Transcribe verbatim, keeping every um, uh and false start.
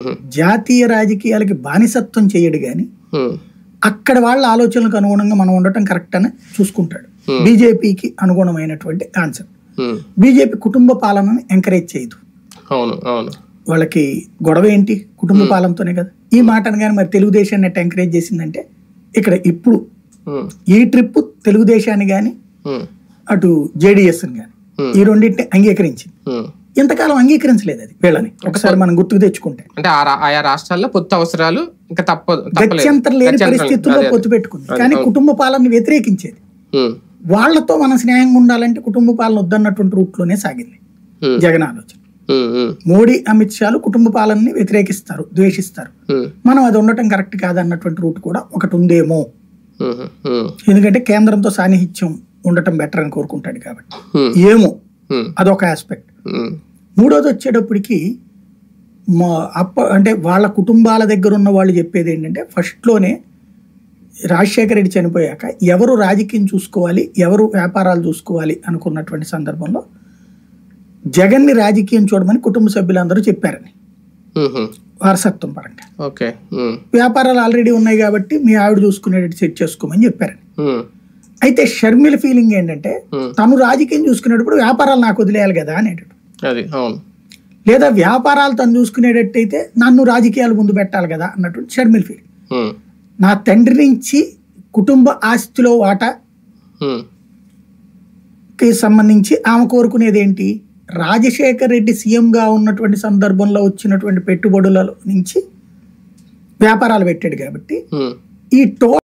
జాతీయ రాజకీయాలకి బానిసత్వం చేయడు కానీ అక్కడ వాళ్ళ ఆలోచనలకు అనుగుణంగా మనం ఉండటం కరెక్ట్ అని చూసుకుంటాడు. బీజేపీకి అనుగుణమైనటువంటి కాన్సెప్ట్. బీజేపీ కుటుంబ పాలనని ఎంకరేజ్ చేయదు. వాళ్ళకి గొడవ ఏంటి? కుటుంబ పాలనతోనే కదా. ఈ మాటను కానీ మరి తెలుగుదేశాన్ని ఎట్లా ఎంకరేజ్ చేసిందంటే ఇక్కడ ఇప్పుడు ఈ ట్రిప్ తెలుగుదేశాన్ని కానీ అటు జేడీఎస్ కానీ ఈ రెండింటిని అంగీకరించింది. ఇంతకాలం అంగీకరించలేదు అది వీళ్ళని. ఒకసారి మనం గుర్తుకు తెచ్చుకుంటే అంటే ఆయా రాష్ట్రాల్లో పొత్తు అవసరాలు ఇంకా తప్పదు, గత్యంతరం లేని పరిస్థితుల్లో పొత్తు పెట్టుకుంది. కానీ కుటుంబ పాలన వ్యతిరేకించేది. వాళ్లతో మనం స్నేహంగా ఉండాలంటే కుటుంబ పాలన వద్దన్నటువంటి రూట్ లోనే సాగింది జగన్ ఆలోచన. మోడీ అమిత్ షాలు కుటుంబ పాలనని వ్యతిరేకిస్తారు, ద్వేషిస్తారు. మనం అది ఉండటం కరెక్ట్ కాదన్నటువంటి రూట్ కూడా ఒకటి ఉందేమో. ఎందుకంటే కేంద్రంతో సాన్నిహిత్యం ఉండటం బెటర్ అని కోరుకుంటాడు కాబట్టి ఏమో, అదొక ఆస్పెక్ట్. మూడోది వచ్చేటప్పటికి మా అప్ప అంటే వాళ్ళ కుటుంబాల దగ్గర ఉన్న వాళ్ళు చెప్పేది ఏంటంటే ఫస్ట్లోనే రాజశేఖర రెడ్డి చనిపోయాక ఎవరు రాజకీయం చూసుకోవాలి, ఎవరు వ్యాపారాలు చూసుకోవాలి అనుకున్నటువంటి సందర్భంలో జగన్ని రాజకీయం చూడమని కుటుంబ సభ్యులందరూ చెప్పారని వారసత్వం పరంగా. వ్యాపారాలు ఆల్రెడీ ఉన్నాయి కాబట్టి మీ ఆవిడ చూసుకునేటట్టు సెట్ చేసుకోమని చెప్పారని. అయితే షర్మిల ఫీలింగ్ ఏంటంటే తను రాజకీయం చూసుకునేటప్పుడు వ్యాపారాలు నాకు వదిలేయాలి కదా అనేటట్టు, లేదా వ్యాపారాలు తను చూసుకునేటట్టయితే నన్ను రాజకీయాలు ముందు పెట్టాలి కదా అన్నట్టు షర్మిల ఫీలింగ్. నా తండ్రి నుంచి కుటుంబ ఆస్తిలో వాటాకి సంబంధించి ఆమె కోరుకునేది ఏంటి? రాజశేఖర్ రెడ్డి సీఎంగా ఉన్నటువంటి సందర్భంలో వచ్చినటువంటి పెట్టుబడుల నుంచి వ్యాపారాలు పెట్టాడు కాబట్టి ఈ టో